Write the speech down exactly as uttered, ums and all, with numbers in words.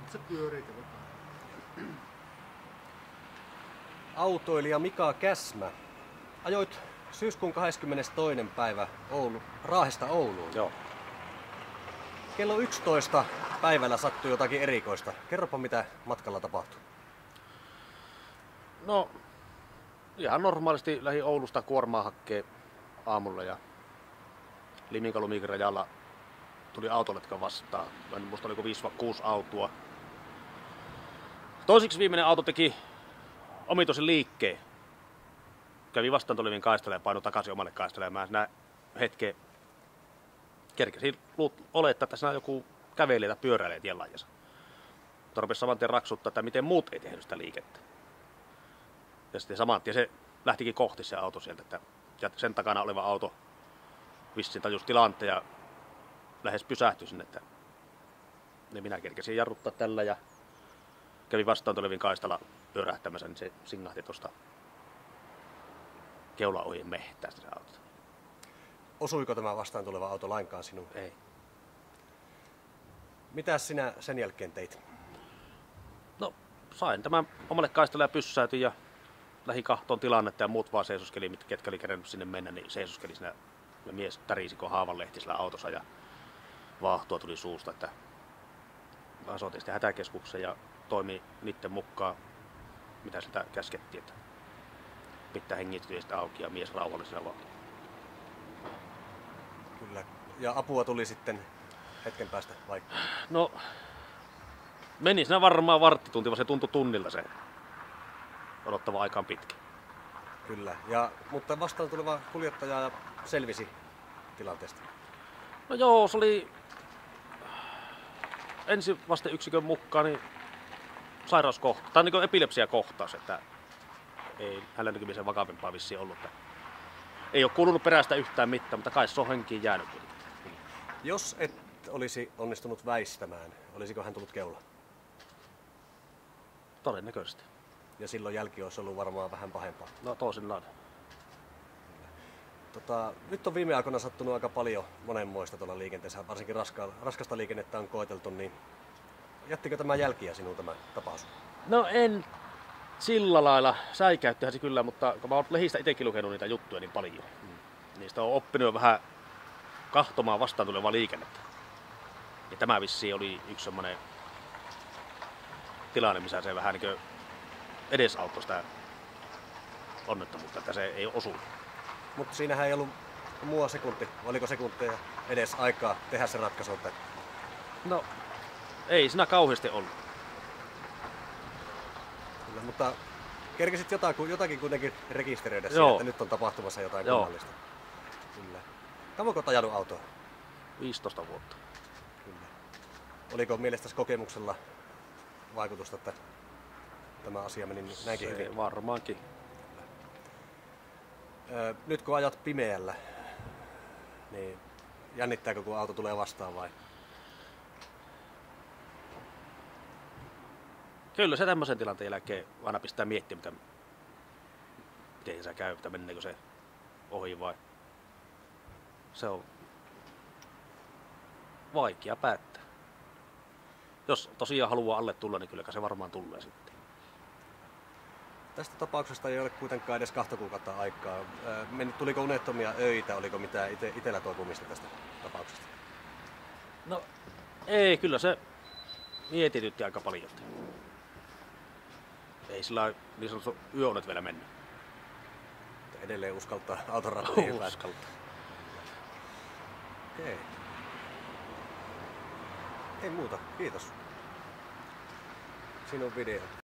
Se pyörii tällä. Autoilija Mika Käsmä. Ajoit syyskuun kahdeskymmenestoinen päivä Oulu, Raahesta Ouluun. Joo. Kello yksitoista päivällä sattui jotakin erikoista. Kerropa, mitä matkalla tapahtui. No, ihan normaalisti lähdin Oulusta kuormaa hakkee aamulla ja Liminka-Lumikin rajalla tuli autoletka vastaan. Musta oliko viisi kuusi autoa. Toisiksi viimeinen auto teki omituisen liikkeen. Kävi vastaan tulevien kaistalle ja painoi takaisin omalle kaistalle. Ja mä siinä hetken kerkesin olettaa, että siinä joku kävelee tai pyöräilee tien laajassa. Rupesi saman tien raksuttaa, että miten muut ei tehnyt sitä liikettä. Ja sitten saman tien se lähtikin kohti se auto sieltä. Että ja sen takana oleva auto vissiin tajusi tilanteen ja lähes pysähtyi sinne. Että niin minä kerkesin jarruttaa tällä ja kävi vastaan tulevin kaistalla pyörähtämässä, niin se singahti tuosta keula ohi mehtäästä se auto. Osuiko tämä vastaan tuleva auto lainkaan sinuun? Ei. Mitäs sinä sen jälkeen teit? No, sain tämän omalle kaistalle ja pyssäytin ja lähdin kahtoon tilannetta ja muut vaan seisoskeli, ketkä oli kerennyt sinne mennä, niin seisoskeli siinä. Ja mies tärisi kuin haavanlehti sillä autossa ja vaahtoa tuli suusta, että mä soitin sitten hätäkeskuksen ja toimi niiden mukaan, mitä sitä käskettiin, että pitää hengitystä auki ja mies rauhallisena vaan. Kyllä. Ja apua tuli sitten hetken päästä vaikka? No, meni siinä varmaan varttitunti, vaan se tuntui tunnilta se odottava aikaan pitkä. Kyllä. Ja, mutta vastaan tuleva kuljettaja selvisi tilanteesta? No joo, se oli ensivasteyksikön mukaan niin sairauskohta, tai niin epilepsiakohtaus, että ei hänellä nykymisen vakavimpaa vissiin ollut. Että ei ole kuulunut perästä yhtään mitään, mutta kai se on henkiin jäänyt. Jos et olisi onnistunut väistämään, olisiko hän tullut keula? Todennäköisesti. Ja silloin jälki olisi ollut varmaan vähän pahempaa. No toisinaan. Tota, nyt on viime aikoina sattunut aika paljon monenmoista tuolla liikenteessä, varsinkin raska, raskasta liikennettä on koeteltu, niin jättikö tämä jälkiä sinun tämä tapaus? No en sillä lailla, säikäyttihän se kyllä, mutta kun mä oon lehdistä itsekin lukenut niitä juttuja niin paljon, mm. niistä on oppinut vähän kahtomaan vastaan tulevaa liikennettä. Ja tämä vissiin oli yksi semmoinen tilanne, missä se vähän niin kuin edesauttoi sitä onnettomuutta, että se ei osunut. Mutta siinähän ei ollut mua sekunti, oliko sekunteja edes aikaa tehdä se ratkaisu? Että... No, ei siinä kauheasti ollut. Kyllä, mutta kerkesit jotakin, jotakin kuitenkin rekisteröidä Joo. siihen, että nyt on tapahtumassa jotain Joo. kummallista. Kyllä. Kauanko olet ajanut autoa? viisitoista vuotta. Kyllä. Oliko mielestäsi kokemuksella vaikutusta, että tämä asia meni näinkin se hyvin? Varmaankin. Nyt kun ajat pimeällä, niin jännittääkö kun auto tulee vastaan vai? Kyllä se tämmöisen tilanteen jälkeen aina pistää miettiä, mitä, miten se käy, että menneekö se ohi vai. Se on vaikea päättää. Jos tosiaan haluaa alle tulla, niin kyllä se varmaan tulee sitten. Tästä tapauksesta ei ole kuitenkaan edes kahta kuukautta aikaa. Tuliko unettomia öitä, oliko mitään ite, itellä toipumista tästä tapauksesta? No ei, kyllä se mietitytti aika paljon. Ei sillä niin sanottu yöunet vielä mennyt. Edelleen uskaltaa auton rattiin. Uskaltaa. Okei. Ei muuta, kiitos. Sinun video.